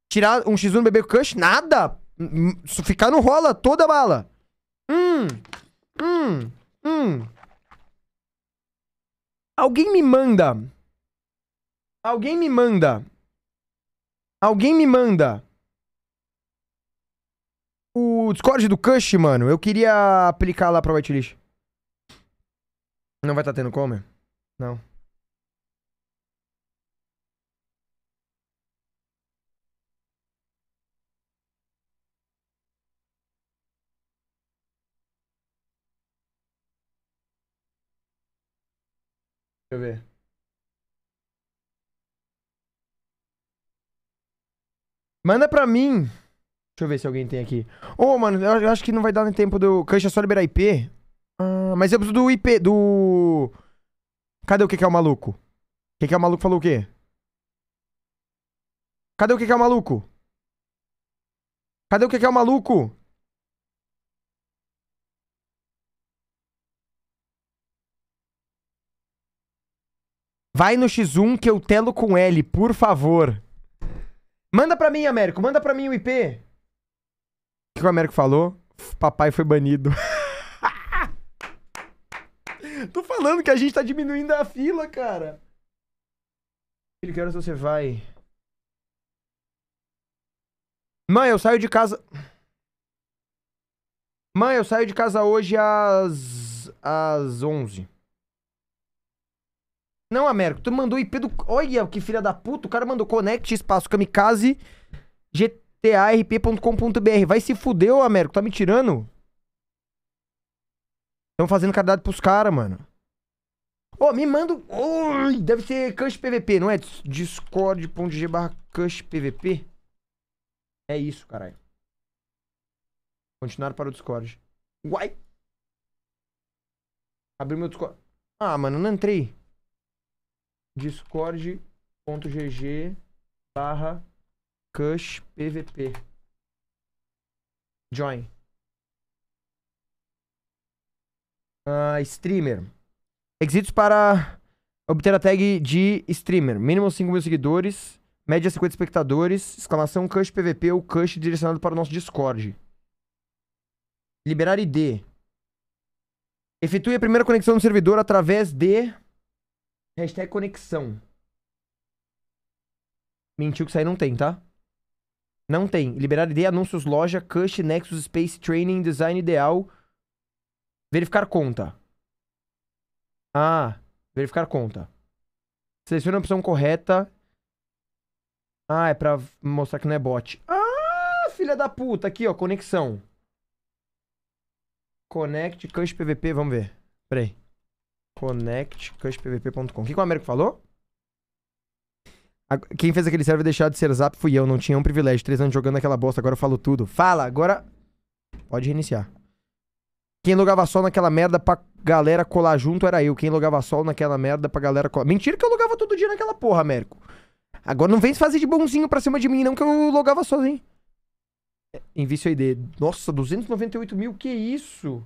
Tirar um X1 no bebê Kush? Nada! Ficar no rola toda bala. Alguém me manda. Alguém me manda. Alguém me manda. O Discord do Kush, mano. Eu queria aplicar lá pra whitelist. Não vai estar tendo como? Não. Deixa eu ver. Manda pra mim. Deixa eu ver se alguém tem aqui. Ô, mano, eu acho que não vai dar nem tempo do... Kush é só liberar IP. Ah, mas eu preciso do IP, do... Cadê o que é o maluco? O que é o maluco falou o quê? Cadê o que é o maluco? Cadê o que é o maluco? Vai no X1 que eu telo com L, por favor. Manda pra mim, Américo. Manda pra mim o IP. O que o Américo falou? Papai foi banido. Tô falando que a gente tá diminuindo a fila, cara. Filho, que horas você vai? Mãe, eu saio de casa... Mãe, eu saio de casa hoje às 11. Não, Américo, tu mandou o IP do... Olha, que filha da puta. O cara mandou connect, espaço, kamikaze, gtarp.com.br. Vai se fuder, ô, Américo. Tá me tirando? Estão fazendo caridade pros caras, mano. Ô, me manda... Oi, deve ser Kush PVP, não é? Discord.g/Kush PVP? É isso, caralho. Continuar para o Discord. Uai! Abri meu Discord. Ah, mano, não entrei. Discord.gg/Kush PVP. Join. Streamer. Exits para obter a tag de streamer. Mínimo 5.000 seguidores. Média 50 espectadores. Exclamação Kush PVP ou Kush direcionado para o nosso Discord. Liberar ID. Efetue a primeira conexão no servidor através de... Hashtag conexão. Mentiu que isso aí não tem, tá? Não tem. Liberar ID, anúncios, loja, Kush, Nexus, Space, Training, Design ideal. Verificar conta. Ah, verificar conta. Selecione a opção correta. Ah, é pra mostrar que não é bot. Ah, filha da puta. Aqui, ó, conexão. Connect, Kush PVP, vamos ver. Pera aí. ConnectCushPVP.com. O que o Américo falou? Quem fez aquele server deixar de ser zap fui eu. Não tinha um privilégio. 3 anos jogando aquela bosta. Agora eu falo tudo. Fala, agora... Pode reiniciar. Quem logava sol naquela merda pra galera colar junto era eu. Quem logava sol naquela merda pra galera colar... Mentira que eu logava todo dia naquela porra, Américo. Agora não vem se fazer de bonzinho pra cima de mim, não, que eu logava sozinho. Envie seu ID. Nossa, 298 mil, que isso?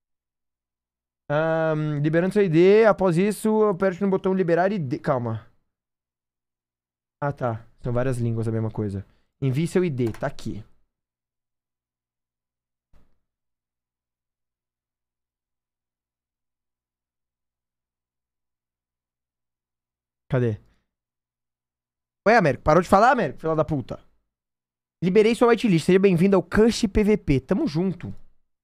Liberando seu ID. Após isso, aperte no botão liberar ID. Calma. Ah, tá. São várias línguas a mesma coisa. Envie seu ID. Tá aqui. Cadê? Ué, Américo. Parou de falar, Américo? Filha da puta. Liberei sua whitelist. Seja bem-vindo ao Kush PVP. Tamo junto.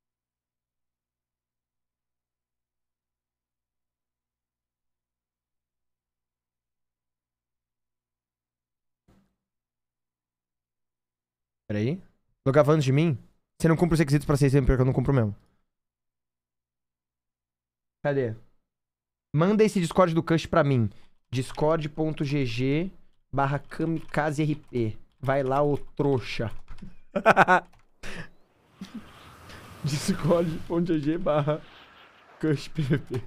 Pera aí. Logava antes de mim? Você não cumpre os requisitos pra ser sempre, porque eu não cumpro mesmo. Cadê? Manda esse Discord do Kush pra mim. Discord.gg/kamikazerp. Vai lá, ô trouxa. Discord.gg/KushPVP.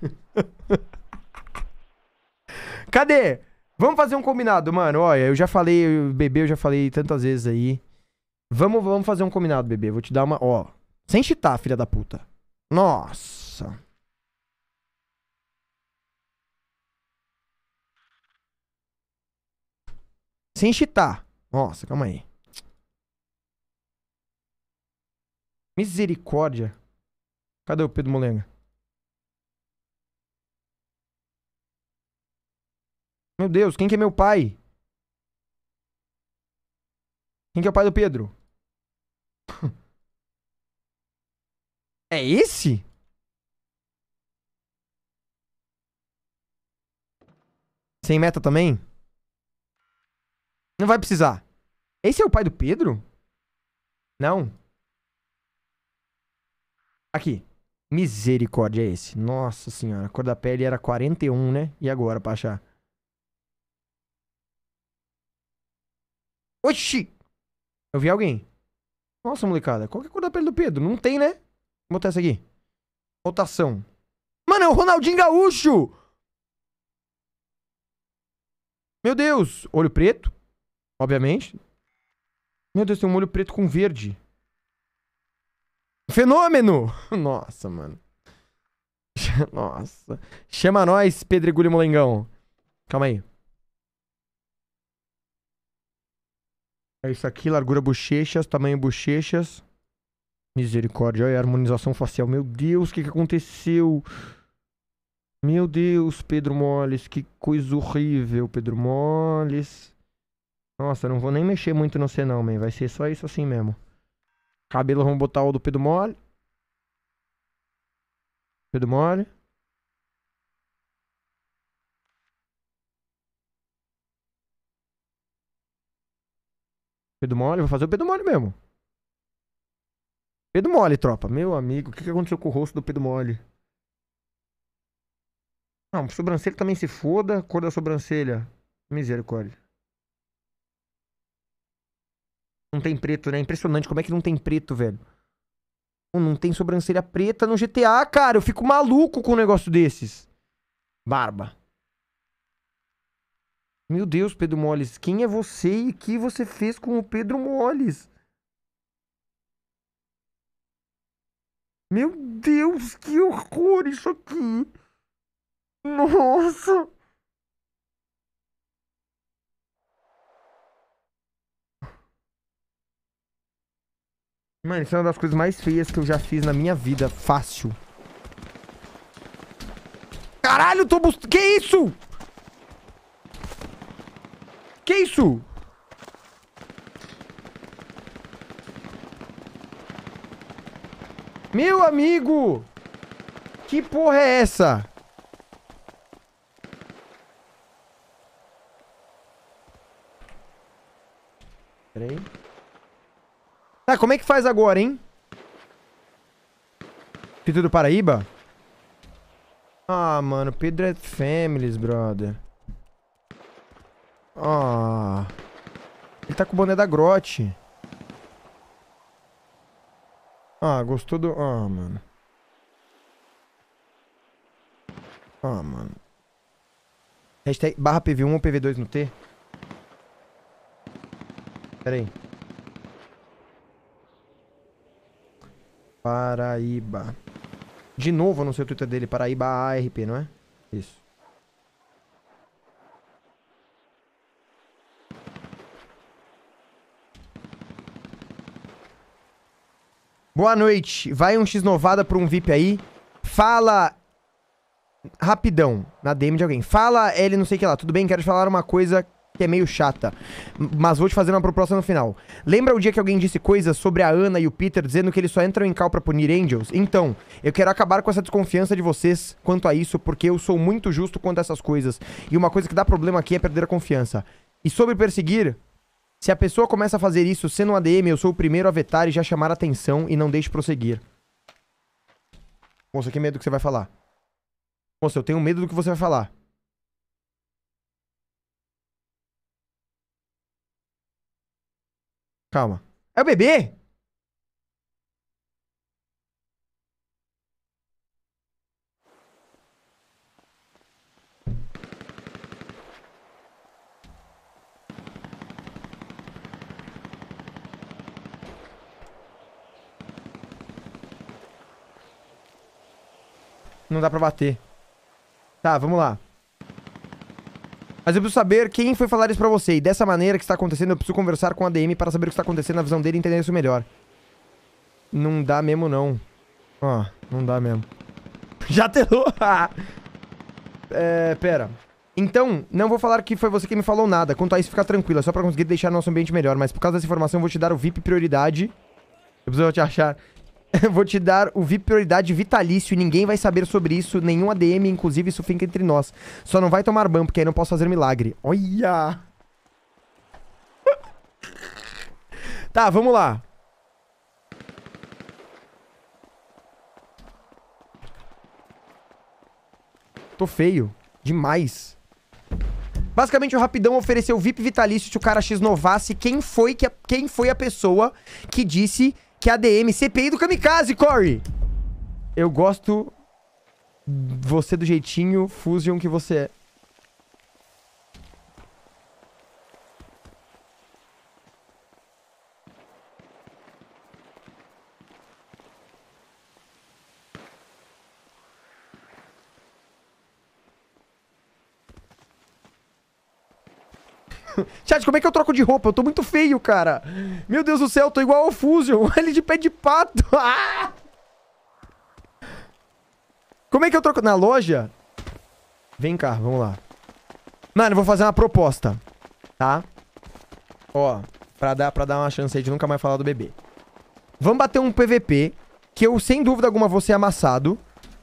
Cadê? Vamos fazer um combinado, mano. Olha, eu já falei, bebê, eu já falei tantas vezes aí. Vamos fazer um combinado, bebê. Vou te dar uma... Ó, sem cheatar, filha da puta. Nossa. Sem cheatar. Nossa, calma aí. Misericórdia. Cadê o Pedro Molenga? Meu Deus, quem que é meu pai? Quem que é o pai do Pedro? É esse? Sem meta também? Não vai precisar. Esse é o pai do Pedro? Não. Aqui. Misericórdia, é esse. Nossa senhora. A cor da pele era 41, né? E agora, pra achar? Oxi! Eu vi alguém. Nossa, molecada. Qual que é a cor da pele do Pedro? Não tem, né? Vou botar essa aqui. Rotação. Mano, é o Ronaldinho Gaúcho! Meu Deus. Olho preto. Obviamente. Meu Deus, tem um olho preto com verde. Fenômeno! Nossa, mano. Nossa. Chama nós, Pedregulho e Molengão. Calma aí. É isso aqui, largura bochechas, tamanho bochechas. Misericórdia, olha a harmonização facial. Meu Deus, o que aconteceu? Meu Deus, Pedro Moles, que coisa horrível, Pedro Moles. Nossa, eu não vou nem mexer muito no C não, man. Vai ser só isso assim mesmo. Cabelo, vamos botar o do Pedro Mole. Pedro Mole. Pedro Mole, vou fazer o Pedro Mole mesmo. Pedro Mole, tropa. Meu amigo, o que aconteceu com o rosto do Pedro Mole? Não, sobrancelha também se foda. Cor da sobrancelha. Misericórdia. Não tem preto, né? Impressionante. Como é que não tem preto, velho? Não tem sobrancelha preta no GTA, cara. Eu fico maluco com um negócio desses. Barba. Meu Deus, Pedro Moles. Quem é você e o que você fez com o Pedro Moles? Meu Deus, que horror isso aqui. Nossa. Mano, isso é uma das coisas mais feias que eu já fiz na minha vida. Fácil. Caralho, tô buscando... Que isso? Que isso? Meu amigo! Que porra é essa? Pera aí. Tá, como é que faz agora, hein? Pedro do Paraíba? Ah, mano, Pedro é Families, brother. Ah. Ele tá com o boné da Grote. Ah, gostou do... Ah, mano. Ah, mano. Hashtag barra PV1 ou PV2 no T? Pera aí. Paraíba. De novo no seu Twitter dele, Paraíba ARP, não é? Isso. Boa noite. Vai um X-Novada pra um VIP aí. Fala... Rapidão, na DM de alguém. Fala, L não sei o que lá. Tudo bem? Quero te falar uma coisa que é meio chata. Mas vou te fazer uma proposta no final. Lembra o dia que alguém disse coisas sobre a Ana e o Peter dizendo que eles só entram em cal pra punir Angels? Então, eu quero acabar com essa desconfiança de vocês quanto a isso, porque eu sou muito justo quanto a essas coisas. E uma coisa que dá problema aqui é perder a confiança. E sobre perseguir... Se a pessoa começa a fazer isso sendo um ADM, eu sou o primeiro a vetar e já chamar a atenção e não deixe prosseguir. Moça, que medo que você vai falar. Moça, eu tenho medo do que você vai falar. Calma. É o bebê? Não dá pra bater. Tá, vamos lá. Mas eu preciso saber quem foi falar isso pra você. E dessa maneira que está acontecendo, eu preciso conversar com a DM para saber o que está acontecendo na visão dele e entender isso melhor. Não dá mesmo, não. Ó, não dá mesmo. Já telou? Pera. Então, não vou falar que foi você que me falou nada. Quanto a isso, fica tranquila. Só pra conseguir deixar nosso ambiente melhor. Mas por causa dessa informação, eu vou te dar o VIP prioridade. Eu preciso te achar. Vou te dar o VIP prioridade vitalício e ninguém vai saber sobre isso. Nenhum ADM, inclusive, isso fica entre nós. Só não vai tomar ban, porque aí não posso fazer milagre. Olha! Tá, vamos lá. Tô feio. Demais. Basicamente, o Rapidão ofereceu VIP vitalício se o cara X novasse quem foi a pessoa que disse que a ADM CPI do Kamikaze, Corey. Eu gosto você do jeitinho Fusion que você é. Chat, como é que eu troco de roupa? Eu tô muito feio, cara. Meu Deus do céu, eu tô igual ao Fusion. Ele de pé de pato. Ah! Como é que eu troco? Na loja? Vem cá, vamos lá. Mano, eu vou fazer uma proposta. Tá? Ó, pra dar uma chance aí de nunca mais falar do bebê. Vamos bater um PVP. Que eu, sem dúvida alguma, vou ser amassado.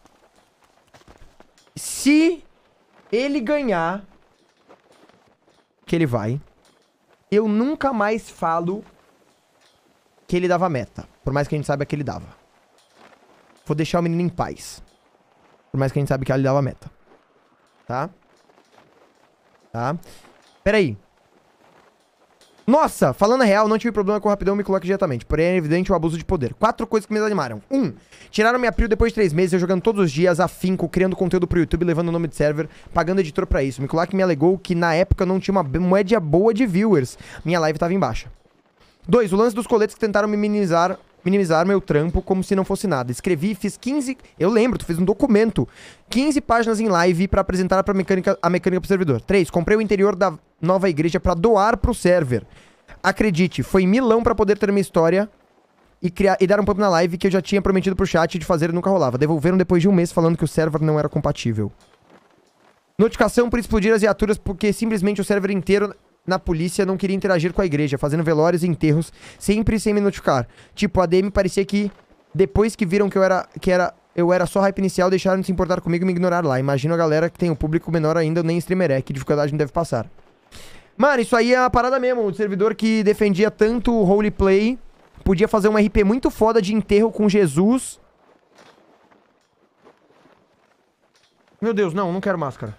Se ele ganhar... que ele vai. Eu nunca mais falo que ele dava meta. Por mais que a gente saiba que ele dava. Vou deixar o menino em paz. Por mais que a gente saiba que ele dava meta. Tá? Tá? Pera aí. Nossa, falando a real, não tive problema com o Rapidão me coloca diretamente. Porém, é evidente o abuso de poder. 4 coisas que me desanimaram. 1. Tiraram minha prio depois de 3 meses, eu jogando todos os dias, afinco, criando conteúdo pro YouTube, levando o nome de server, pagando editor pra isso. Mikulak me alegou que na época não tinha uma média boa de viewers. Minha live tava em baixa. 2. O lance dos coletes que tentaram me minimizar meu trampo como se não fosse nada. Escrevi, fiz 15... Eu lembro, tu fez um documento. 15 páginas em live pra apresentar a mecânica pro servidor. 3. Comprei o interior da nova igreja pra doar pro server. Acredite, foi milão pra poder ter minha história e dar um pump na live que eu já tinha prometido pro chat de fazer e nunca rolava. Devolveram depois de um mês falando que o server não era compatível. Notificação por explodir as viaturas porque simplesmente o server inteiro na polícia não queria interagir com a igreja, fazendo velórios e enterros, sempre sem me notificar. Tipo, a ADM parecia que, depois que viram que eu era só hype inicial, deixaram de se importar comigo e me ignorar lá. Imagino a galera que tem um público menor ainda, nem streamer é, que dificuldade não deve passar. Mano, isso aí é uma parada mesmo. O servidor que defendia tanto o roleplay podia fazer um RP muito foda de enterro com Jesus. Meu Deus, não quero máscara.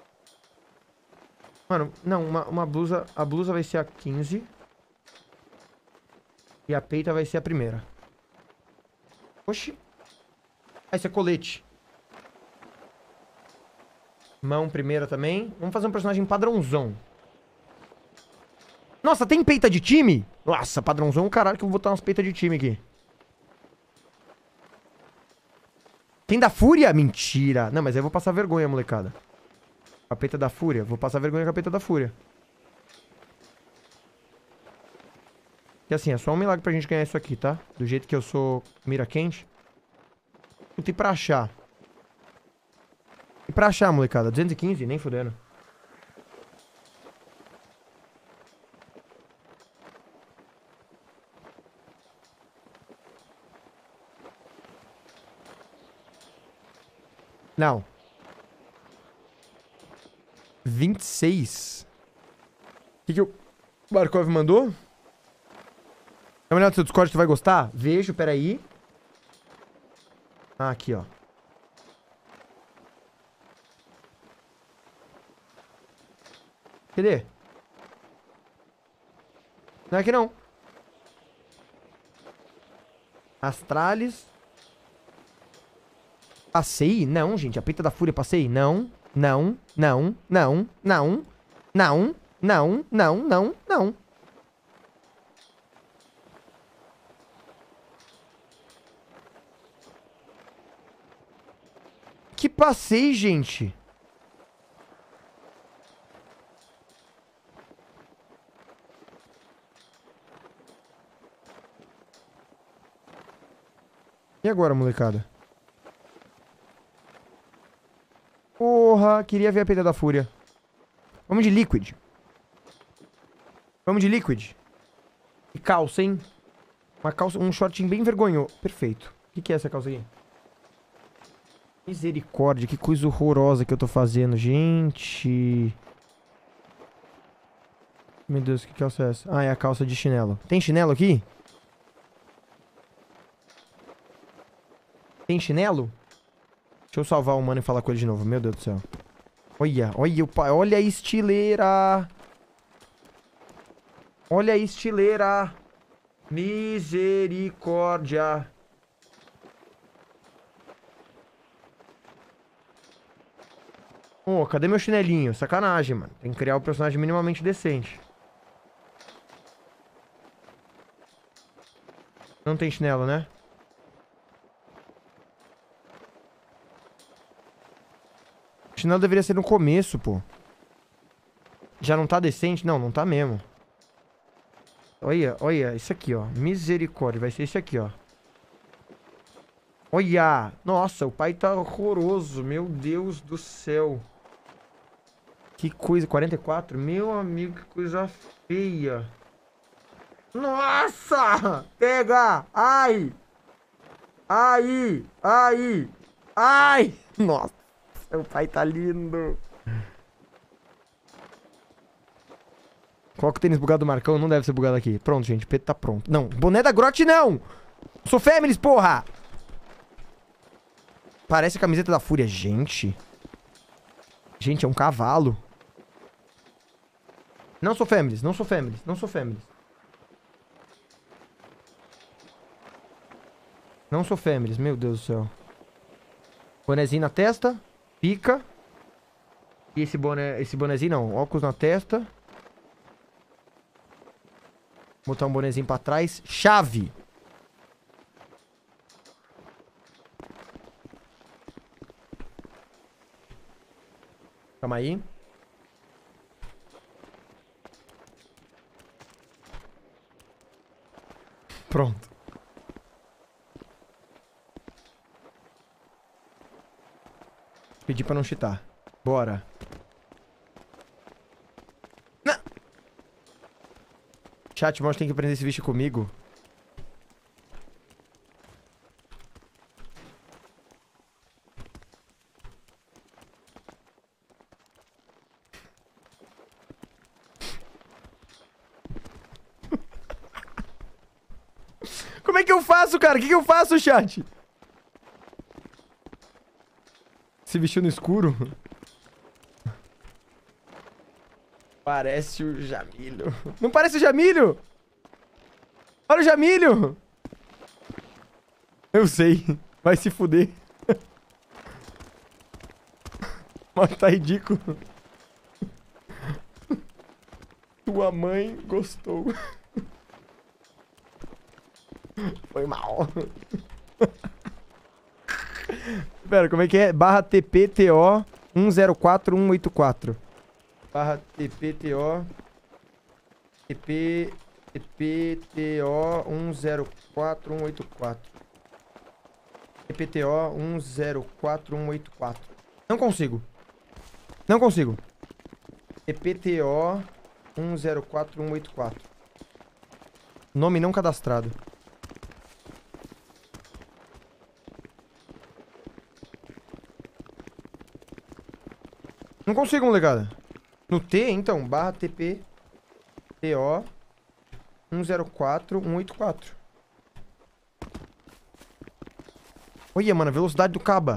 Mano, não, uma blusa... A blusa vai ser a 15. E a peita vai ser a primeira. Oxi. Ah, esse é colete. Mão primeira também. Vamos fazer um personagem padrãozão. Nossa, tem peita de time? Nossa, padrãozão, caralho, que eu vou botar umas peitas de time aqui. Tem da Fúria? Mentira. Não, mas aí eu vou passar vergonha, molecada. A peita da Fúria? Vou passar vergonha com a peita da Fúria. E assim, é só um milagre pra gente ganhar isso aqui, tá? Do jeito que eu sou mira quente. Puta, e pra achar? E pra achar, molecada? 215? Nem fudendo. Não. 26. O que o Barkov mandou? É melhor do seu Discord, tu vai gostar? Vejo, peraí. Ah, aqui, ó. Cadê? Não é aqui não. Astralis. Passei? Não, gente. A peita da Fúria passei? Não. Não. Não. Não. Não. Não. Não. Não. Não. Não. Que passei, gente? E agora, molecada? Porra, queria ver a peita da fúria. Vamos de Liquid. Vamos de Liquid. E calça, hein? Uma calça, um shortinho bem vergonhoso. Perfeito. O que é essa calça aqui? Misericórdia, que coisa horrorosa que eu tô fazendo, gente. Meu Deus, que calça é essa? Ah, é a calça de chinelo. Tem chinelo aqui? Tem chinelo? Deixa eu salvar o mano e falar com ele de novo. Meu Deus do céu. Olha, olha o pai. Olha a estileira. Olha a estileira. Misericórdia. Ô, cadê meu chinelinho? Sacanagem, mano. Tem que criar um personagem minimamente decente. Não tem chinelo, né? O chinelo deveria ser no começo, pô. Já não tá decente? Não, não tá mesmo. Olha, olha, isso aqui, ó. Misericórdia, vai ser esse aqui, ó. Olha! Nossa, o pai tá horroroso. Meu Deus do céu. Que coisa, 44? Meu amigo, que coisa feia. Nossa! Pega! Ai! Ai! Ai! Ai! Nossa, o pai tá lindo. Coloca o tênis bugado do Marcão, não deve ser bugado aqui. Pronto, gente, o peito tá pronto. Não, boné da Grot não! Sou Families, porra! Parece a camiseta da Fúria. Gente. Gente, é um cavalo. Não sou Families, não sou Families, não sou Families. Não sou Families, meu Deus do céu. Bonezinho na testa. Pica. E esse bonezinho não. Óculos na testa. Botar um bonezinho pra trás. Chave. Calma aí. Pronto. Pedi pra não cheatar. Bora. Não. Chat, mas tem que aprender esse bicho comigo. Como é que eu faço, cara? O que eu faço, chat? Se vestiu no escuro? Parece o Jamilho. Não parece o Jamilho? Olha o Jamilho! Eu sei. Vai se fuder. Mas tá ridículo. Tua mãe gostou. Foi mal. Pera, como é que é? Barra TPTO 104184. Barra TPTO TPTO 104184. TPTO 104184. Não consigo. Não consigo. TPTO 104184. Nome não cadastrado. Não consigo, molecada. No T, então, barra TP TO 104184. Olha, mano, a velocidade do caba.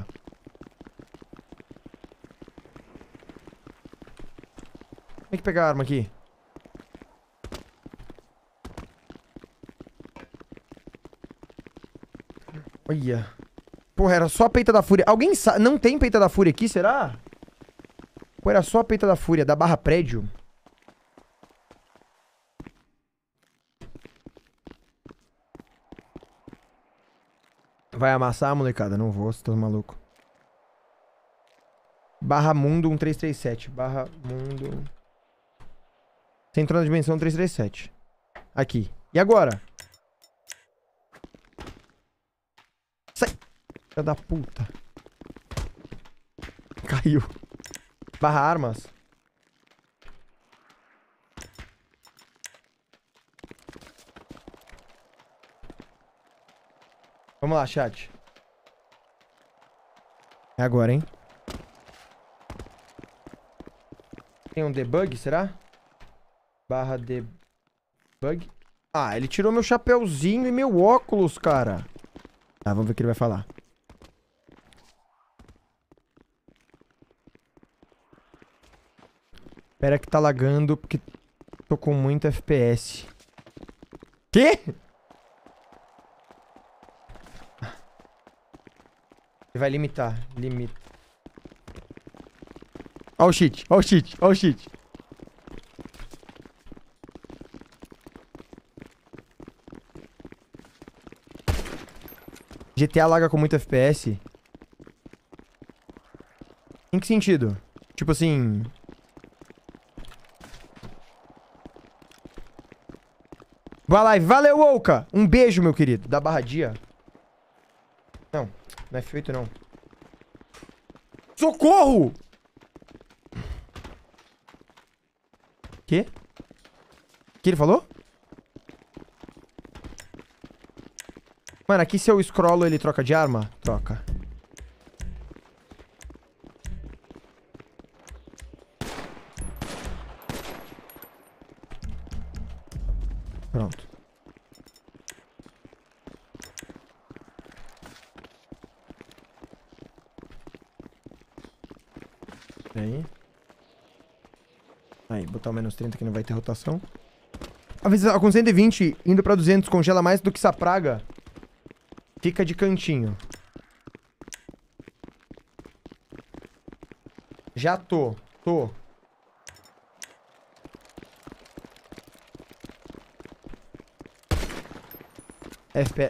Como é que pegar a arma aqui? Olha. Porra, era só a peita da fúria. Alguém sabe? Não tem peita da fúria aqui, será? Ou era só a peita da fúria, da barra prédio? Vai amassar, molecada? Não vou, você tá maluco. Barra mundo 1337. Barra mundo... Você entrou na dimensão 337. Aqui. E agora? Filha da puta. Caiu. Barra armas. Vamos lá, chat. É agora, hein? Tem um debug, será? Barra debug. Ah, ele tirou meu chapéuzinho e meu óculos, cara. Tá, vamos ver o que ele vai falar. Espera que tá lagando porque tô com muito FPS. Quê? Ele vai limitar. Limita. Ó o cheat, ó o cheat, ó o cheat. GTA laga com muito FPS? Em que sentido? Tipo assim... Boa live. Valeu, Oka! Um beijo, meu querido. Da barra dia. Não, não é feito não. Socorro! Quê? O que ele falou? Mano, aqui se eu scrollo ele troca de arma? Troca. Pronto. Aí, botar o menos 30 que não vai ter rotação. Às vezes, com 120, indo pra 200, congela mais do que essa praga. Fica de cantinho. Já tô. FPS.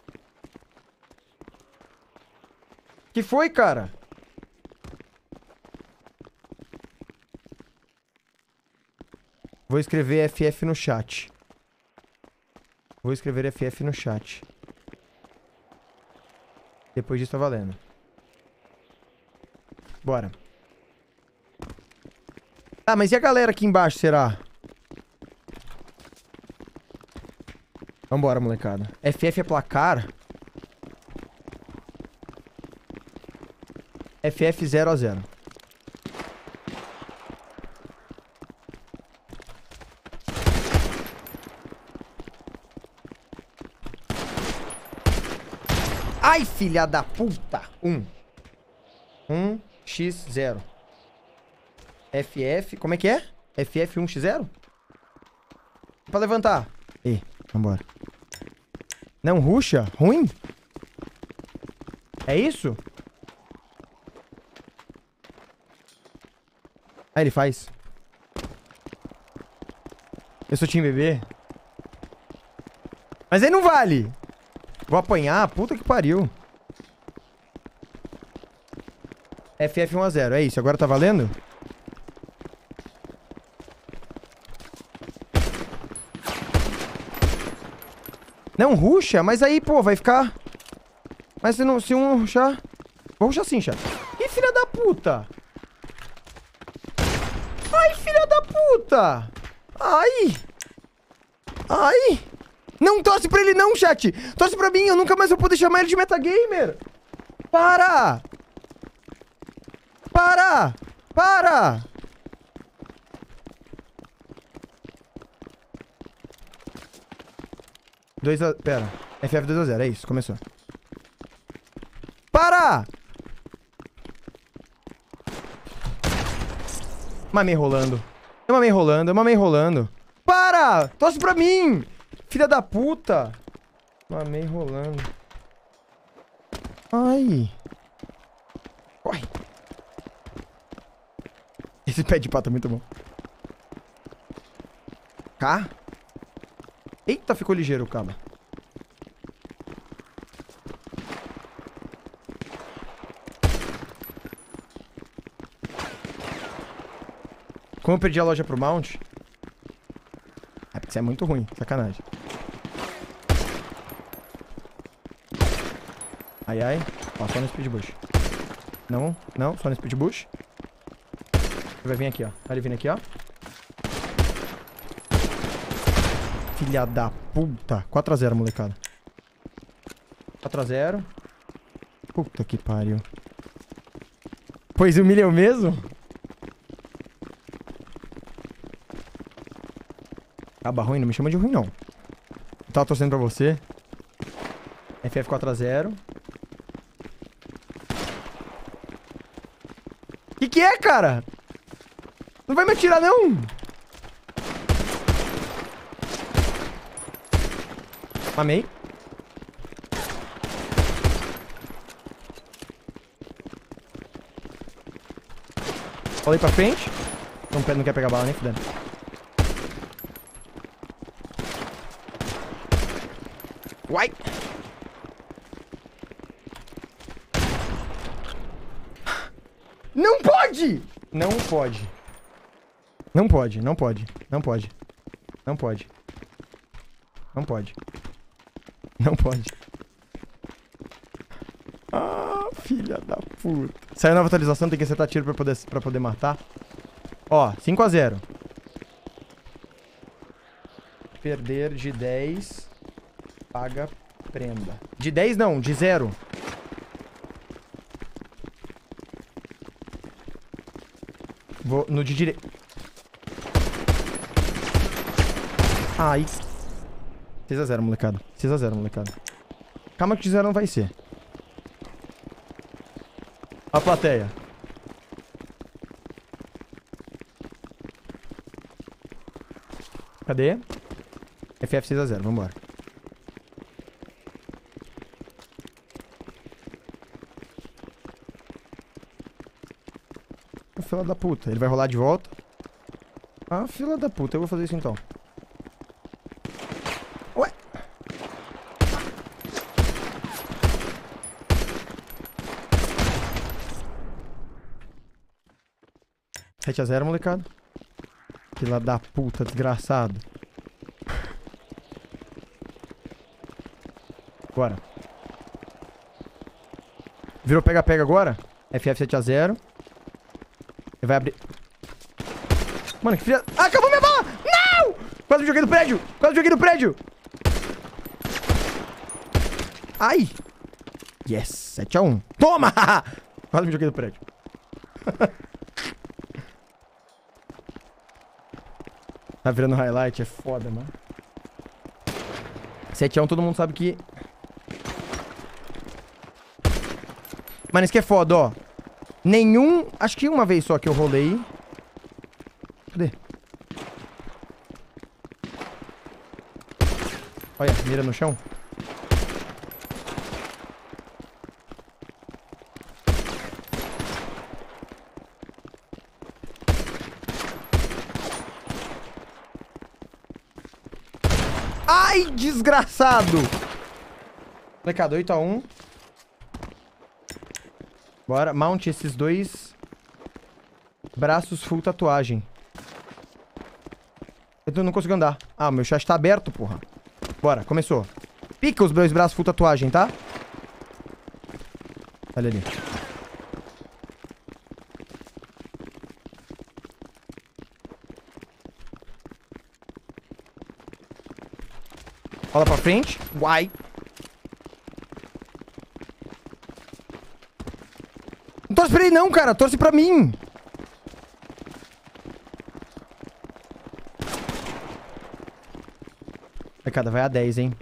Que foi, cara? Vou escrever FF no chat. Vou escrever FF no chat. Depois disso tá valendo. Bora. Ah, mas e a galera aqui embaixo, será? Vambora, molecada. FF é placar? FF 0-0. Ai, filha da puta! 1x0. FF... Como é que é? FF 1x0? Pra levantar. Ih, vambora. Não, ruxa? Ruim? É isso? Ah, ele faz. Eu sou time bebê. Mas aí não vale. Vou apanhar? Puta que pariu. FF 1-0, é isso. Agora tá valendo? Não, ruxa? Mas aí, pô, vai ficar... Mas se, não, se um ruxar... Vou ruxar sim, chat. Ih, filha da puta! Ai, filha da puta! Ai! Ai! Não torce pra ele não, chat! Torce pra mim, eu nunca mais vou poder chamar ele de metagamer! Para! Para! Para! Pera. FF 2-0, é isso, começou. Para! Mamei rolando. Eu mamei rolando, eu mamei rolando. Para! Torce pra mim! Filha da puta! Mamei rolando. Ai. Corre. Esse pé de pato é muito bom. Cá? Eita, ficou ligeiro o cabo. Como eu perdi a loja pro mount? É porque isso é muito ruim, sacanagem. Ai, ai. Ó, só no speed bush. Não, não, só no speed bush. Ele vai vir aqui, ó. Olha ele vindo aqui, ó. Filha da puta. 4x0, molecada. 4x0. Puta que pariu. Pois humilha eu mesmo? Aba ruim, não me chama de ruim, não. Eu tava torcendo pra você. FF 4x0. Que é, cara? Não vai me atirar, não? Amei. Falei pra frente. Não quer pegar bala, nem fudendo. Uai! Não pode! Não pode. Não pode, não pode. Não pode. Não pode. Não pode. Não pode. Ah, filha da puta. Saiu nova atualização, tem que acertar tiro pra poder matar. Ó, 5x0. Perder de 10. Paga prenda. De 10 não, de 0. Vou no de direito. Ai. 6x0, molecada. 6x0, molecada. Calma que de 0 não vai ser. A plateia. Cadê? FF 6x0, vambora. Fila da puta. Ele vai rolar de volta. Ah, fila da puta. Eu vou fazer isso então. Ué. Sete a 0, molecada. Fila da puta, desgraçado. Bora. Virou pega-pega agora? FF 7x0. Ele vai abrir. Mano, que filha... Ah, acabou minha bala! Não! Quase me joguei do prédio! Quase me joguei do prédio! Ai! Yes! 7x1. Toma! Quase me joguei do prédio. Tá virando highlight, é foda, mano. 7x1, todo mundo sabe que... Mano, isso que é foda, ó. Nenhum... Acho que uma vez só que eu rolei. Cadê? Olha, mira no chão. Ai, desgraçado! Molecada, 8x1. Bora, mount esses dois braços full tatuagem. Eu não consigo andar. Ah, meu chat tá aberto, porra. Bora, começou. Pica os dois braços full tatuagem, tá? Olha ali. Rola pra frente. Uai. Não torce pra ele não, cara. Torce pra mim. Cada vai a 10, hein?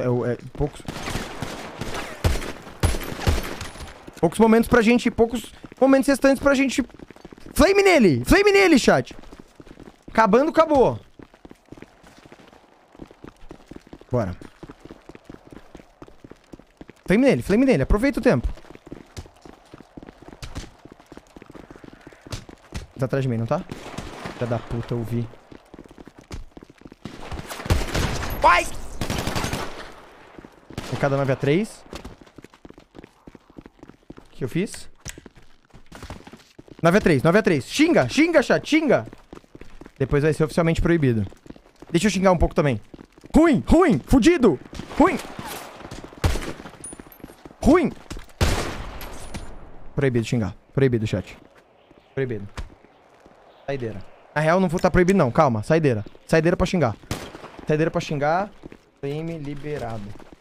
Poucos momentos pra gente... Poucos momentos restantes pra gente... Flame nele! Flame nele, chat! Acabando, acabou. Bora. Flame nele. Aproveita o tempo. Tá atrás de mim, não tá? Filha da puta, eu vi. Vai! Cada 9x3. O que eu fiz? 9x3. Xinga, chat, xinga. Depois vai ser oficialmente proibido. Deixa eu xingar um pouco também. Ruim, fudido. Ruim. Proibido xingar. Proibido, chat. Proibido. Saideira. Na real, não vou estar proibido, não. Calma. Saideira. Saideira pra xingar. Saideira pra xingar. Frame liberado.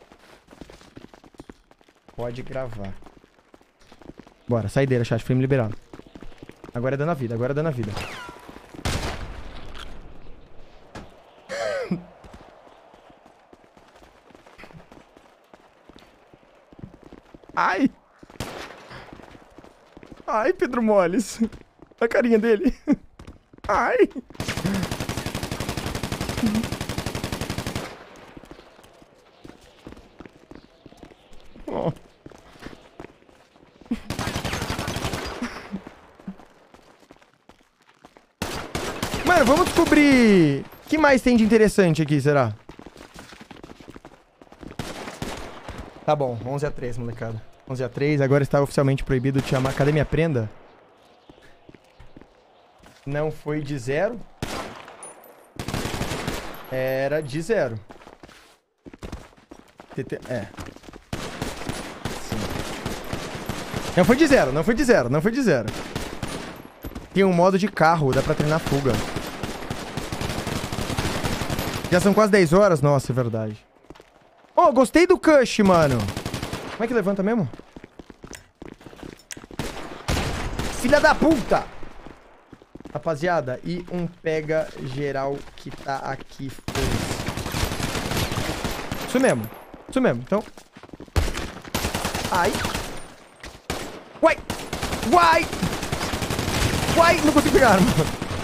Pode gravar. Bora. Saideira, chat. Frame liberado. Agora é dando a vida. Agora é dando a vida. Ai. Ai, Pedro Moles. A carinha dele. Ai. Oh. Mano, vamos descobrir... O que mais tem de interessante aqui, será? Tá bom, 11-3, molecada. 11-3, agora está oficialmente proibido te chamar... Cadê minha prenda? Não foi de 0. Era de 0. É. Sim. Não foi de 0, não foi de 0, não foi de 0. Tem um modo de carro, dá pra treinar fuga. Já são quase 10 horas? Nossa, é verdade. Oh, gostei do Cush, mano. Como é que levanta mesmo? Filha da puta! Rapaziada, e um pega geral que tá aqui. Isso mesmo. Isso mesmo, então. Ai. Uai! Uai! Uai! Não consigo pegar a arma.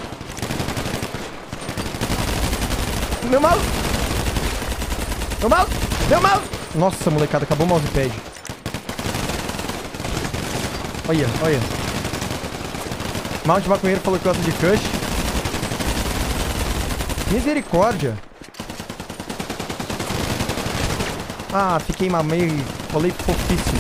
Meu mouse! Meu mouse! Meu mouse! Nossa, molecada, acabou o mousepad. Olha, olha. Mount Maconheiro falou que gosta de Cush. Misericórdia. Ah, fiquei mamei. Falei fofíssimo.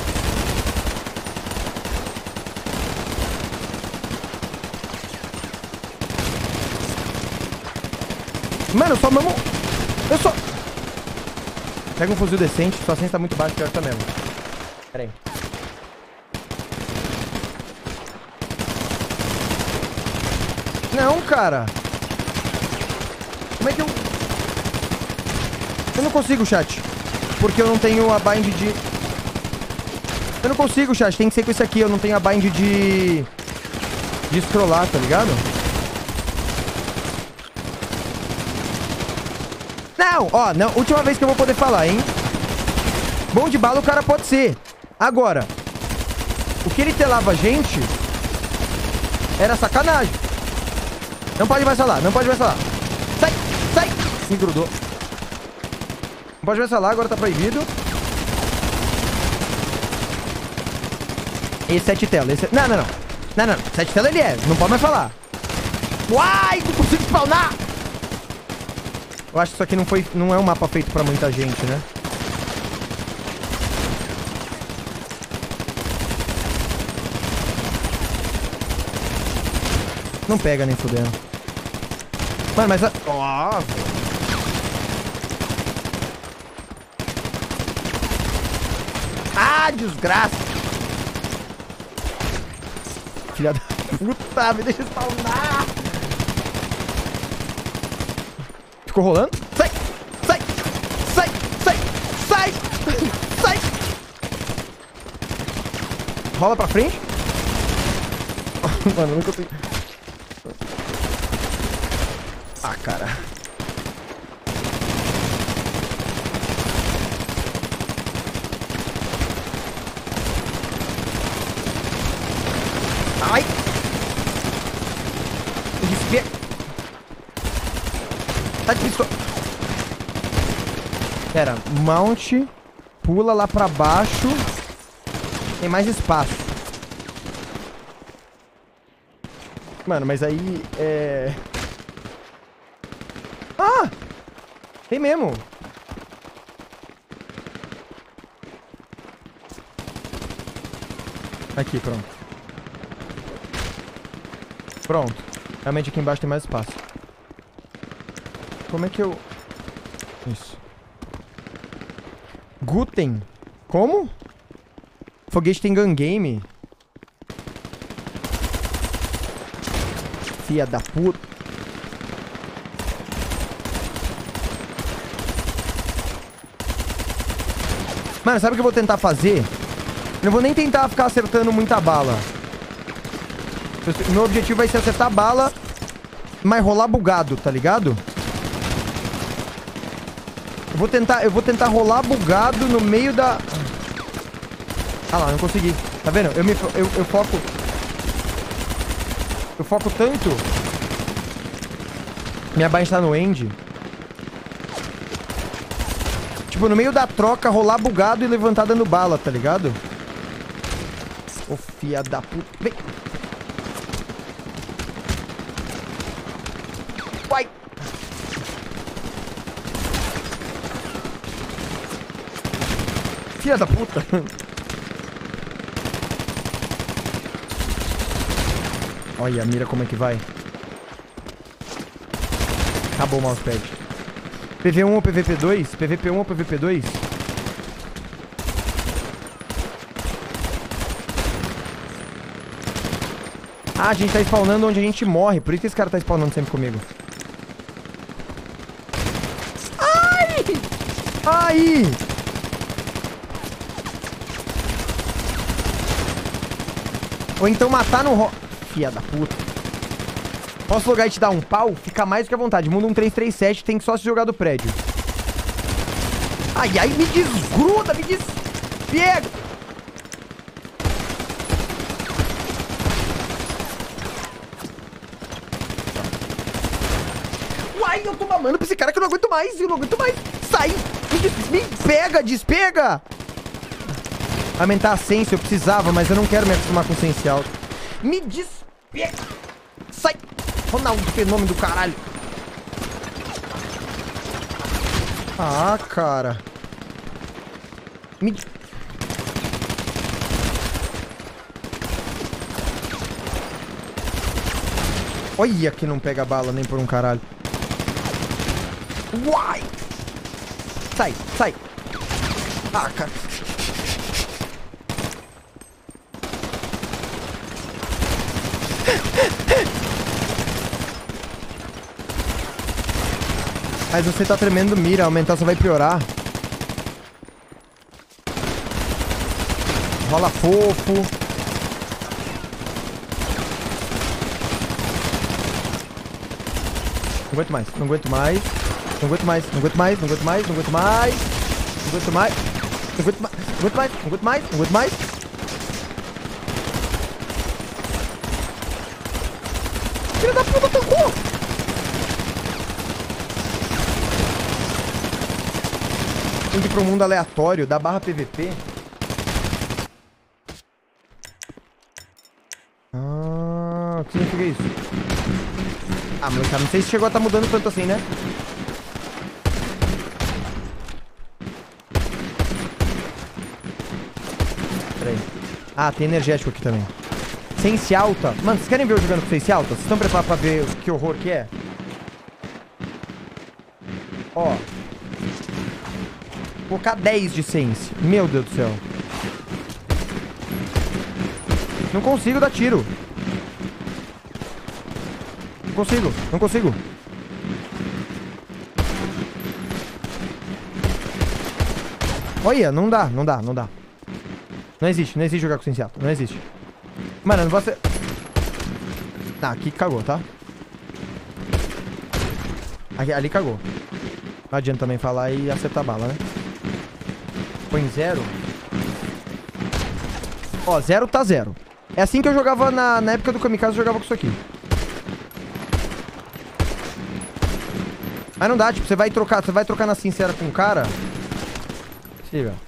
Mano, eu só mamo... Eu só... Pega um fuzil decente. Sua senha tá muito baixa, pior que tá mesmo. Pera aí. Não, cara. Como é que eu... Eu não consigo, chat. Porque eu não tenho a bind de... Eu não consigo, chat. Tem que ser com esse aqui. Eu não tenho a bind de... De scrollar, tá ligado? Não, ó. Não. Última vez que eu vou poder falar, hein? Bom de bala o cara pode ser. Agora, o que ele telava a gente era sacanagem. Não pode mais falar, não pode mais falar. Sai, sai. Me grudou. Não pode mais falar, agora tá proibido. Esse 7 tela, esse... Não, não, não. Não, não, 7 tela ele é, não pode mais falar. Uai, não consigo spawnar. Eu acho que isso aqui não é um mapa feito pra muita gente, né? Não pega nem fudendo. Mano, mas... Ó, ah, desgraça! Filha da puta, me deixa spawnar! Ficou rolando? Sai! Sai! Sai! Sai! Sai! Sai! Rola pra frente. Mano, eu não consigo... Ah, cara. Ai! Desvia. Tá difícil. Pera, mount. Pula lá pra baixo. Tem mais espaço. Mano, mas aí é... Ah! Tem mesmo. Aqui, pronto. Pronto. Realmente aqui embaixo tem mais espaço. Como é que eu... Isso. Guten. Como? Foguete tem gun game. Filha da puta. Mano, sabe o que eu vou tentar fazer? Eu não vou nem tentar ficar acertando muita bala. Meu objetivo vai ser acertar a bala, mas rolar bugado, tá ligado? Eu vou tentar rolar bugado no meio da... Ah lá, não consegui. Tá vendo? Eu foco... Eu foco tanto... Minha base tá no end. Tipo, no meio da troca, rolar bugado e levantar dando bala, tá ligado? Ô, filha da puta. Vem. Vai. Filha da puta. Olha a mira como é que vai. Acabou o mousepad. PV1 ou PVP2? PVP1 ou PVP2? Ah, a gente tá spawnando onde a gente morre. Por isso que esse cara tá spawnando sempre comigo. Ai! Ai! Ou então matar no ro... Filha da puta. Posso logar e te dar um pau? Fica mais do que à vontade. Mundo 1337, tem que só se jogar do prédio. Ai, ai, me desgruda, me despega. Uai, eu tô mamando pra esse cara que eu não aguento mais. Eu não aguento mais. Sai. Me pega, despega. Aumentar a sense, eu precisava, mas eu não quero me acostumar com sense alto. Me despega. Sai. Ronaldo, fenômeno do caralho. Ah, cara. Olha que não pega bala nem por um caralho. Uai! Sai, sai. Ah, cara. Mas você tá tremendo mira, aumentar só vai piorar. Rola fofo. Não aguento mais, não aguento mais. Não aguento mais, não aguento mais, não aguento mais, não aguento mais. Não aguento mais. Não aguento mais, não aguento mais, não aguento mais, não aguento mais. Filha da puta, tancou! Tem que ir pro mundo aleatório da barra PVP. Ah, o que significa isso? Ah, mas cara, não sei se chegou a estar mudando tanto assim, né? Pera aí. Ah, tem energético aqui também. Sense alta. Mano, vocês querem ver eu jogando com sense alta? Vocês estão preparados pra ver que horror que é? Ó. Vou colocar 10 de sense. Meu Deus do céu. Não consigo dar tiro. Não consigo, não consigo. Olha, não dá, não dá, não dá. Não existe, não existe jogar com sense alta. Não existe. Mano, não vou ser... Ah, aqui cagou, tá? Aqui, ali cagou. Não adianta também falar e acertar a bala, né? Põe 0. Ó, 0 tá 0. É assim que eu jogava na época do Kamikaze, eu jogava com isso aqui. Mas não dá, tipo, você vai trocar na sincera com o cara. Se liga.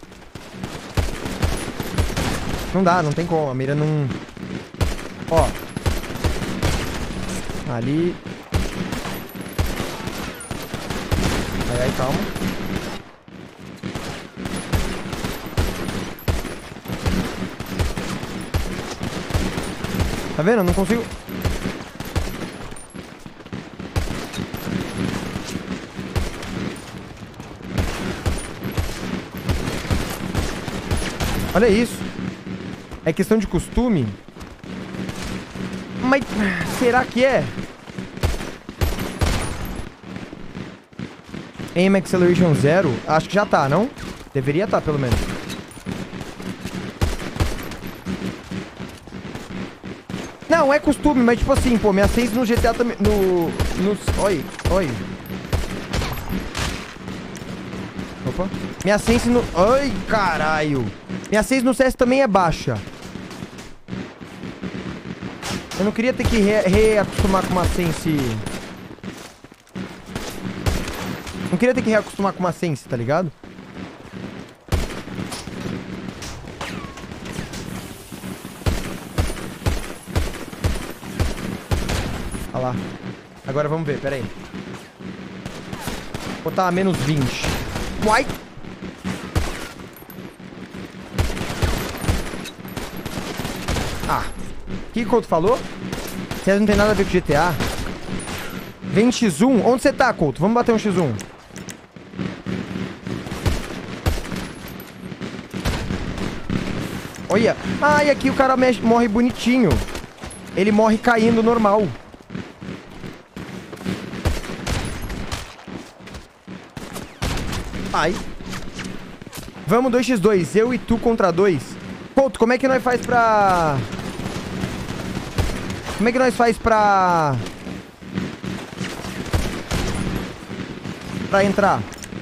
Não dá, não tem como, a mira não... Ó. Ali. Aí, calma. Tá vendo? Eu não consigo... Olha isso. É questão de costume. Mas será que é? Aim Acceleration 0? Acho que já tá, não? Deveria tá, pelo menos. Não, é costume, mas tipo assim, pô, 66 no GTA também... Oi. Opa. 66 no... Ai, caralho. 66 no CS também é baixa. Eu não queria ter que reacostumar com uma Sense... Não queria ter que reacostumar com uma Sense, tá ligado? Olha lá. Agora vamos ver, pera aí. Vou botar a menos 20. Uai! Ah. O que o Couto falou? Você não tem nada a ver com GTA? Vem X1. Onde você tá, Couto? Vamos bater um X1. Olha. Ah, e aqui o cara morre bonitinho. Ele morre caindo normal. Ai. Vamos 2x2. Eu e tu contra 2. Couto, como é que nós faz pra... Como é que nós faz pra... Pra entrar?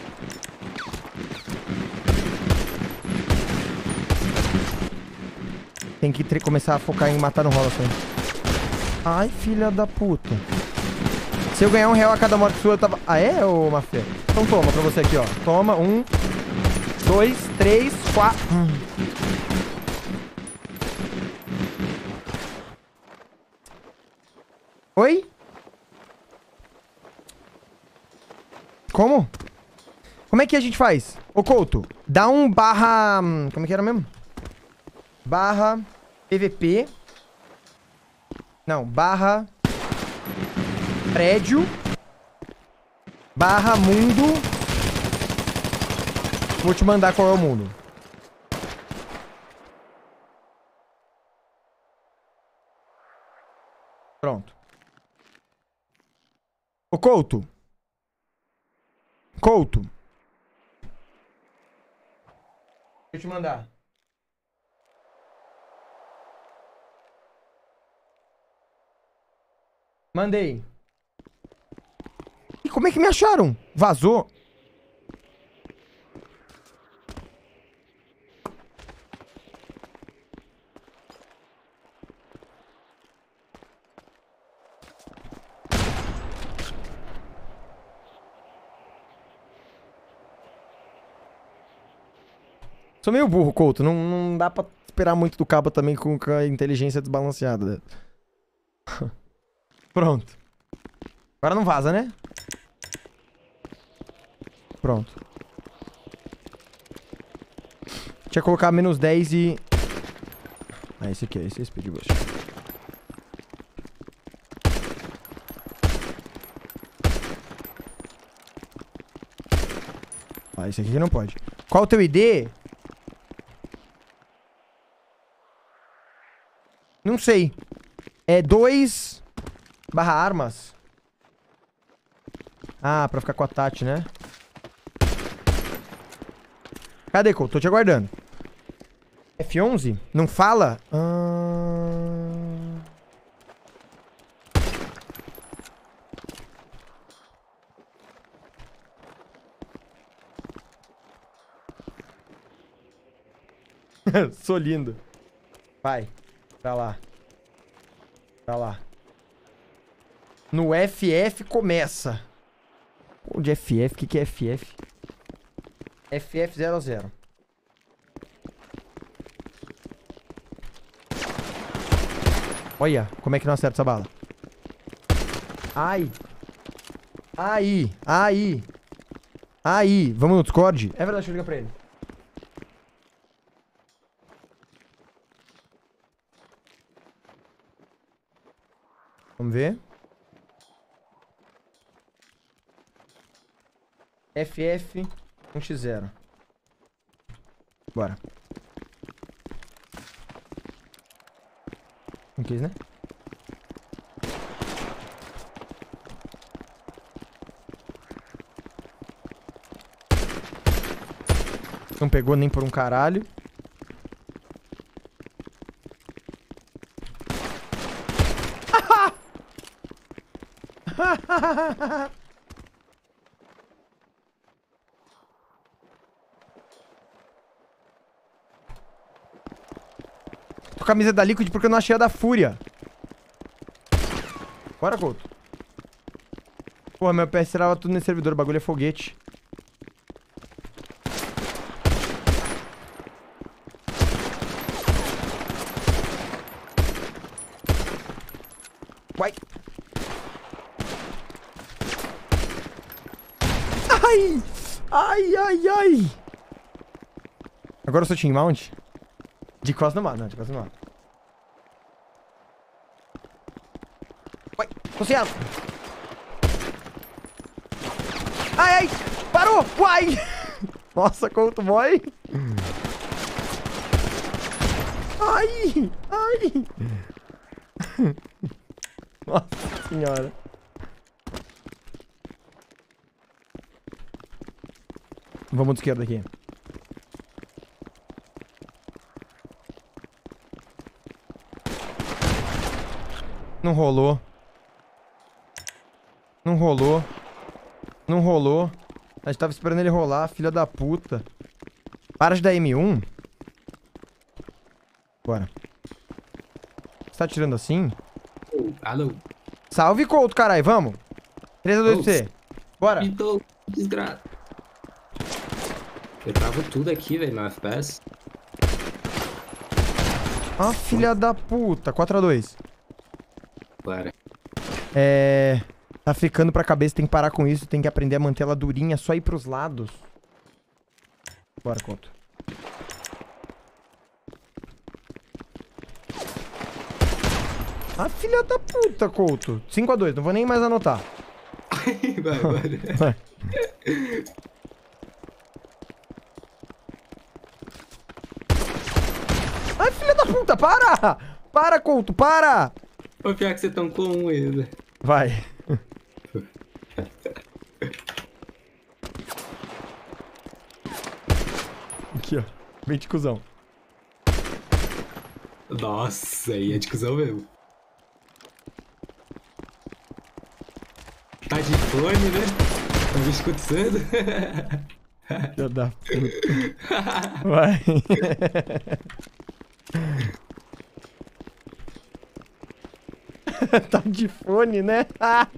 Tem que começar a focar em matar no rola assim. Ai, filha da puta. Se eu ganhar R$1 a cada morte sua, eu tava... Ah, é, ô Mafê? Então toma pra você aqui, ó. Toma, 1, 2, 3, 4... Oi? Como? Como é que a gente faz? Ô, Couto, dá um barra... Como é que era mesmo? Barra PVP. Não, barra prédio. Barra mundo. Vou te mandar qual é o mundo. Pronto. Ô, Couto. Couto. Deixa eu te mandar. Mandei. E como é que me acharam? Vazou? Sou meio burro, Couto. Não dá pra esperar muito do cabo também com a inteligência desbalanceada. Pronto. Agora não vaza, né? Pronto. Tinha que colocar menos 10 e... Ah, esse aqui, esse é Speed Boost. Ah, esse aqui não pode. Qual o teu ID? Não sei. É 2 barra armas. Ah, pra ficar com a Tati, né? Cadê, Couto? Tô te aguardando. F11? Não fala? Sou lindo. Vai. Pra lá. Pra lá. No FF começa. Pô, de FF? O que é FF? FF00. Olha, como é que não acerta essa bala. Ai. Aí. Aí. Aí. Vamos no Discord? É verdade, deixa eu ligar pra ele. Vamos ver. FF 1x0. Bora. Não quis, né? Não pegou nem por um caralho. Tô com a camisa da Liquid porque eu não achei a da Fúria. Bora, Couto. Porra, meu PS trava tudo nesse servidor. O bagulho é foguete. Uai. Ai! Ai, ai, ai! Agora eu sou team mount? De costas não mata, não, de costas não mata. Uai, tô sem arma. Ai, ai! Parou! Uai! Nossa, Couto boy! Ai! Ai! Nossa senhora. Vamos de esquerda aqui. Não rolou. Não rolou. Não rolou. A gente tava esperando ele rolar, filha da puta. Para de dar M1. Bora. Você tá atirando assim? Alô? Salve, Couto, caralho. Vamos. 3 a 2 pra você. Bora. Então, desgraça. Eu travo tudo aqui, velho, meu FPS. Ah, filha da puta. 4 a 2. Bora. Tá ficando pra cabeça, tem que parar com isso. Tem que aprender a manter ela durinha, só ir pros lados. Bora, Couto. Ah, filha da puta, Couto. 5 a 2, não vou nem mais anotar. Vai, bora. Vai. Ai, filha da puta, para! Para, Couto, para! Ô, pior que você tancou um ainda. Vai. Aqui, ó. Vem de cuzão. Nossa, aí é de cuzão mesmo. Tá de fone, né? Tá me escutando? Filha da puta. Vai. Tá de fone, né? Ah.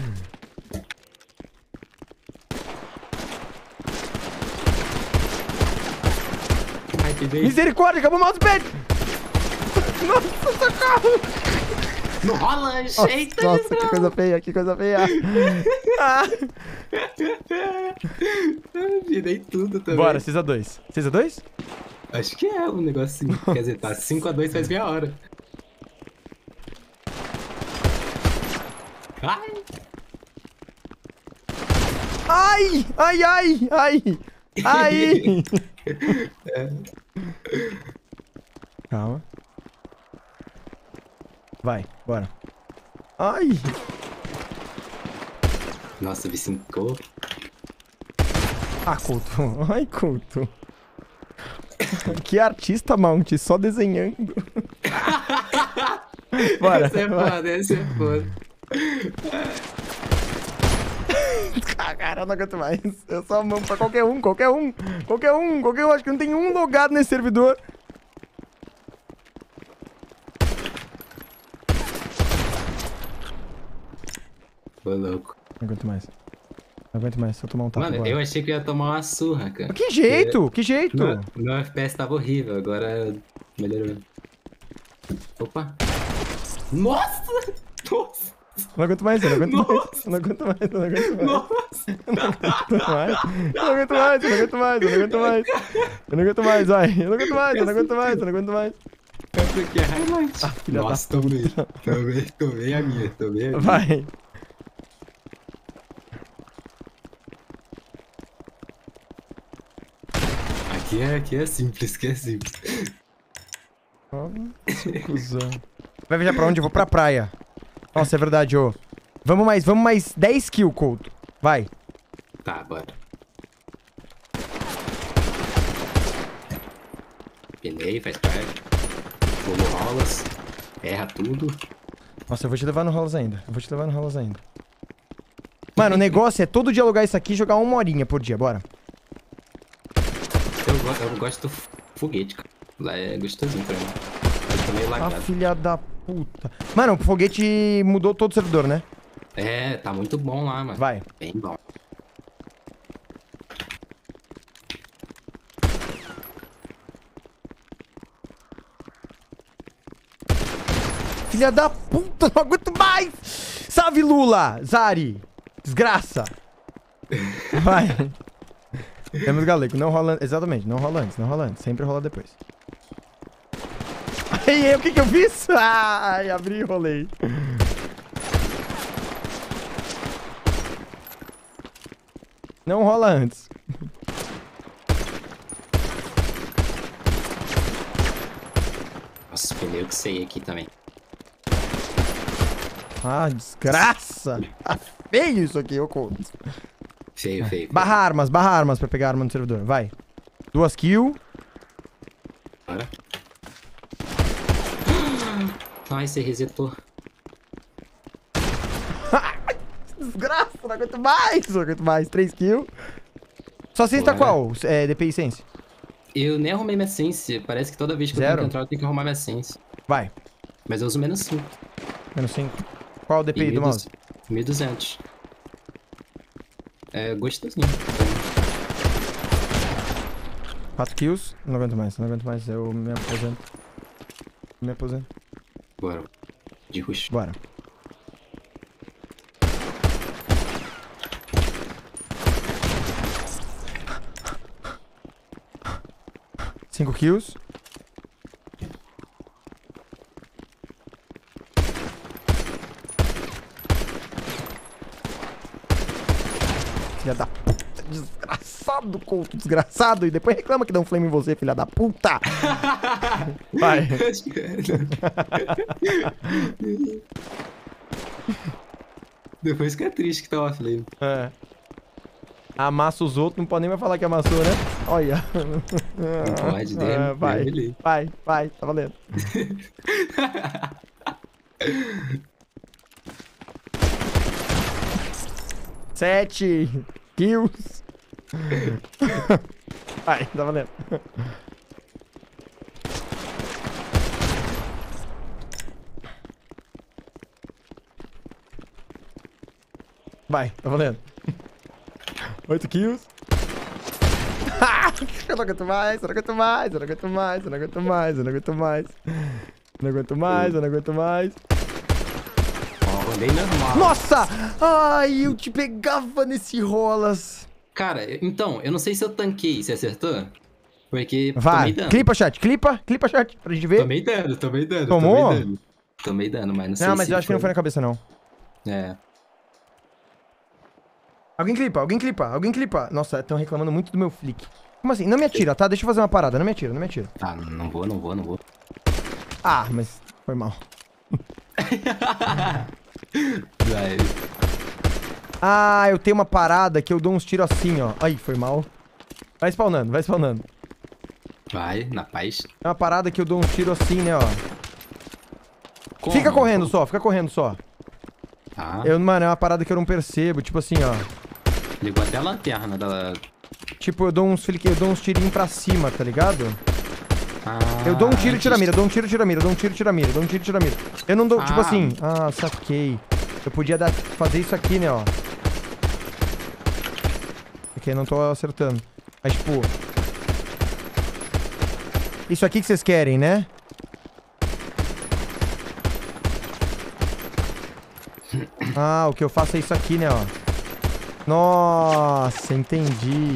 Ai, que bem. Misericórdia, acabou o mousepad! Nossa, socorro! Não rola, eita, Nossa, que coisa feia, que coisa feia. Ah. Virei tudo também. Bora, 6 a 2. 6 a 2? Acho que é um negocinho. Quer dizer, tá 5 a 2 faz meia hora. Ai! Ai! Ai, ai, ai! Ai! Calma. Vai, bora. Ai! Nossa, vi 5. Ah, Couto. Ai, Couto. Que artista, Mount, só desenhando. Bora. Esse é foda, esse é foda. Cara, eu não aguento mais. Eu só mamo pra qualquer um, qualquer um. Qualquer um. Acho que não tem um logado nesse servidor. Ô, louco. Não aguento mais. Não aguento mais, se eu tomar um tapa Mano, agora. eu achei que eu ia tomar uma surra, cara. Que jeito? Que jeito? Meu FPS tava horrível, agora melhorou. Opa. Nossa! Nossa! Não aguento mais, eu não aguento Nossa! mais. Eu não aguento mais, eu não aguento mais. Nossa! Eu não aguento mais. Eu não aguento mais, eu não aguento mais, eu não aguento mais. Eu não aguento mais, vai. Eu não aguento mais, eu não aguento mais, eu não aguento mais. Essa aqui é highlight. filha da Nossa, tomei a minha, tomei a minha. Vai. Aqui é simples, que é simples. Nossa, cuzão. Vai viajar pra onde? Eu vou pra praia. Nossa, é verdade, ô. Vamos mais 10 kills, Couto. Vai. Tá, bora. Penei, faz parte. Vou rolas. Erra tudo. Nossa, eu vou te levar no rolas ainda. Eu vou te levar no rolas ainda. Mano, o negócio é todo dia alugar isso aqui e jogar 1 horinha por dia, bora. Eu gosto do foguete, cara. Lá é gostosinho pra mim. Eu tô meio Ah, lagado. filha da puta. Mano, o foguete mudou todo o servidor, né? É, tá muito bom lá, mano. Vai. Bem bom. Filha da puta, não aguento mais! Salve, Lula! Zari! Desgraça! Vai. Temos galego, não rola... Exatamente, não rola antes, não rola antes. Sempre rola depois. Ai, o que que eu fiz? Ai, abri e rolei. Não rola antes. Nossa, pneu que sei aqui também. Ah, desgraça! Tá feio isso aqui, ô conto. Feio, feio. Barra armas pra pegar arma no servidor. Vai. 2 kills. Bora. Ai, você resetou. Desgraça, não aguento mais. Não aguento mais. 3 kills. Sua sense tá Bora. qual? É, DPI sense. Eu nem arrumei minha sense. Parece que toda vez que eu Zero? tenho que entrar, eu tenho que arrumar minha sense. Vai. Mas eu uso menos 5. Menos 5. Qual o DPI do mouse? 1200. É gostosinho. 4 kills. Não aguento mais, não aguento mais. Eu me aposento. Me aposento. Bora. De rush. Bora. Cinco kills. Filha da puta, desgraçado, Couto, desgraçado. E depois reclama que dá um flame em você, filha da puta. Vai. Depois que é triste que tá off lane. É. Amassa os outros, não pode nem mais falar que amassou, né? Olha. Não pode, né? Vai, vai, tá valendo. Sete kills. Vai, tá valendo. Vai, tá valendo. 8 kills. Eu não aguento mais, eu não aguento mais, eu não aguento mais, eu não aguento mais, eu não aguento mais. Não aguento mais, eu não aguento mais. Ó, rolei normal. Nossa! Ai, eu te pegava nesse rolas. Cara, então, eu não sei se eu tanquei. Você acertou? Porque Vai, tomei dano. clipa chat, clipa chat, pra gente ver. Tomei dano, tomei dano. Tomou? Tomei dano. Tomei dano, mas não sei Não, mas se eu acho que não foi na cabeça, não. É. Alguém clipa, alguém clipa, alguém clipa. Nossa, estão reclamando muito do meu flick. Como assim? Não me atira, tá? Deixa eu fazer uma parada, não me atira, não me atira. Tá, não vou. Ah, mas foi mal. Vai. Ah, eu tenho uma parada que eu dou uns tiros assim, ó. Ai, foi mal. Vai spawnando, vai spawnando. Vai, na paz. É uma parada que eu dou uns tiros assim, né, ó. Como? Fica correndo só, fica correndo só. Ah, Mano, é uma parada que eu não percebo, tipo assim, ó. ligou até a lanterna da... Tipo, eu dou uns tirinhos pra cima, tá ligado? Ah, Eu dou um tiro e tira a mira, eu dou um tiro e tira a mira, eu dou um tiro e tira a mira, eu dou um tiro e tira a mira. Eu não dou, tipo Ah. assim, saquei. Eu podia fazer isso aqui, né, ó. Aqui eu não tô acertando. Mas, tipo... Isso aqui que vocês querem, né? Ah, o que eu faço é isso aqui, né, ó. Nossa, entendi.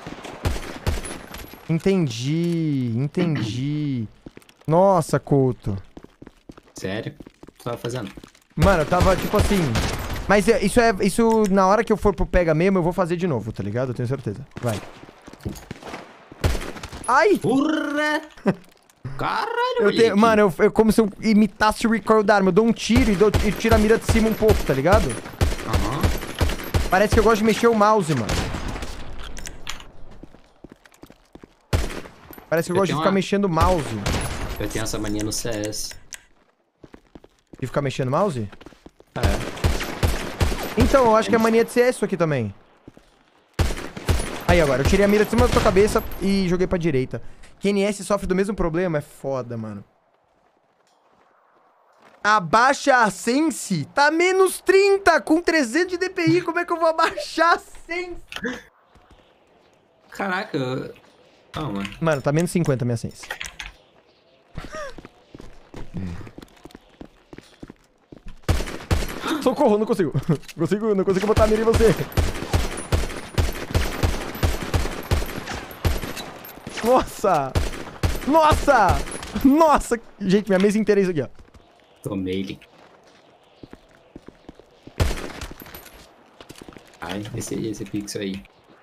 Entendi. Nossa, Couto. Sério? O que tu tava fazendo? Mano, eu tava, tipo assim... Mas isso, na hora que eu for pro pega mesmo, eu vou fazer de novo, tá ligado? Eu tenho certeza. Vai. Ai! Urra! Caralho, moleque. Mano, eu como se eu imitasse o recoil da arma. Eu dou um tiro e tiro a mira de cima um pouco, tá ligado? Aham. Parece que eu gosto de mexer o mouse, mano. Parece que eu Eu gosto de tenho ficar uma- mexendo o mouse. Eu tenho essa mania no CS. De ficar mexendo o mouse? É. Então, eu acho que é mania de CS isso aqui também. Aí agora, eu tirei a mira de cima da tua cabeça e joguei pra direita. QNS sofre do mesmo problema? É foda, mano. Abaixa a Sense. Tá menos 30 com 300 de DPI. Como é que eu vou abaixar a Sense? Caraca, calma. Mano, tá menos 50 minha Sense. Socorro, não consigo. Não consigo botar a mira em você. Nossa! Nossa! Nossa! Gente, minha mesa inteira é isso aqui, ó. Tomei ele. Ai, esse pixel aí.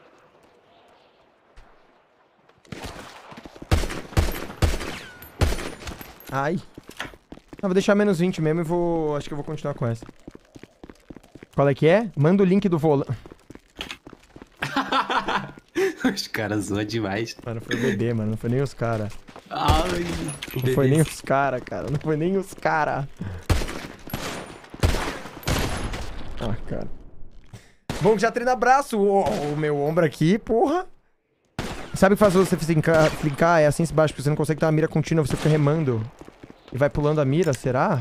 Ai. Não, vou deixar menos 20 mesmo e vou... Acho que eu vou continuar com essa. Qual é que é? Manda o link do volante. Os caras zoam demais. Mano, foi o bebê, mano. Não foi nem os cara. Ai, Não foi nem os cara, cara. Não foi nem os cara. Ah, cara. Bom, já treina braço. O meu ombro aqui, porra. Sabe o que faz você flicar? É assim se baixa, porque você não consegue ter uma mira contínua, você fica remando. E vai pulando a mira, será?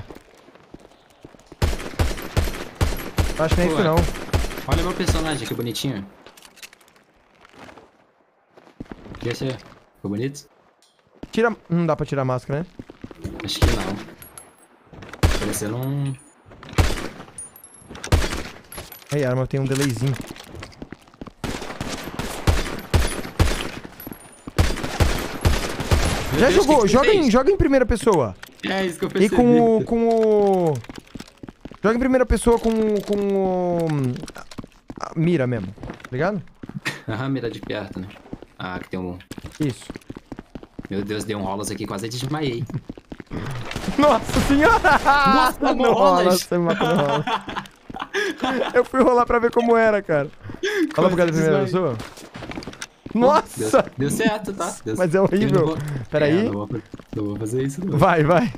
Acho que não é isso, não. Olha meu personagem, que bonitinho. E esse aí? Ficou bonito? Tira... Não dá pra tirar a máscara, né? Acho que não. Parecendo um... Aí, a arma tem um delayzinho. Meu Já Deus, jogou? que você fez? Joga em primeira pessoa. É isso que eu E percebi. com o... Joga em primeira pessoa com o... a mira mesmo, tá ligado? Aham, mira de perto, né? Ah, que tem um... Isso. Meu Deus, deu um rolos aqui, quase desmaiei. Nossa senhora! Nossa, não rolas. Nossa, me matou no rolas. Eu fui rolar pra ver como era, cara. Fala pro cara da primeira pessoa. Nossa! Deu certo, tá? Mas é horrível. Eu não vou- Peraí. Não vou fazer isso, não. Vai, vai.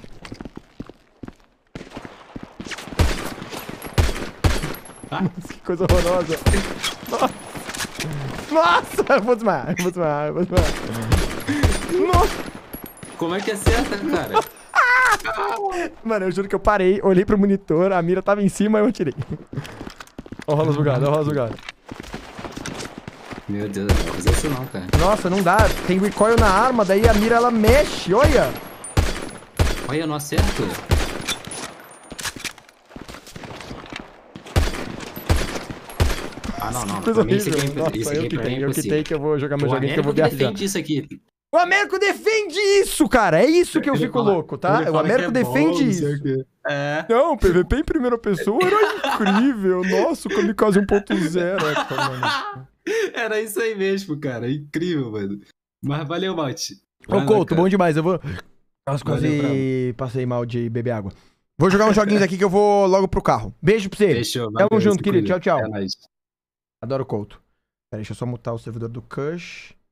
Ah. Que coisa horrorosa. Nossa! Eu vou desmaiar, eu vou desmaiar, eu vou desmaiar. Nossa! Como é que acerta, cara? Mano, eu juro que eu parei, olhei pro monitor, a mira tava em cima e eu atirei. Ó o rolas bugado, ó o rolas bugado. Meu Deus, não vou fazer isso não, cara. Nossa, não dá. Tem recoil na arma, daí a mira ela mexe, olha. Olha, eu não acerto. Ah, não. Coisa Pra mim, isso horrível. aqui é Nossa, isso aqui pra mim é eu que impossível. tenho que eu vou jogar meu O joguinho que eu vou Américo viajar. defende isso aqui. O Américo defende isso, cara. É isso que eu Ele fico fala- louco, tá? ele O fala Américo que é bom, defende não sei isso. o quê. É. Não, PVP em primeira pessoa era incrível. Nossa, o Kamikaze 1.0. Mano. Era isso aí mesmo, cara. Incrível, mano. Mas valeu, Malte. Ô, Couto, bom demais. Eu vou... Nossa, Valeu, quase passei mal de beber água. Vou jogar uns joguinhos aqui que eu vou logo pro carro. Beijo pra você. Fechou, Tamo valeu, junto, se querido. cuida. Tchau, tchau. É nóis. Adoro o Couto. Pera, deixa eu só mutar o servidor do Cush.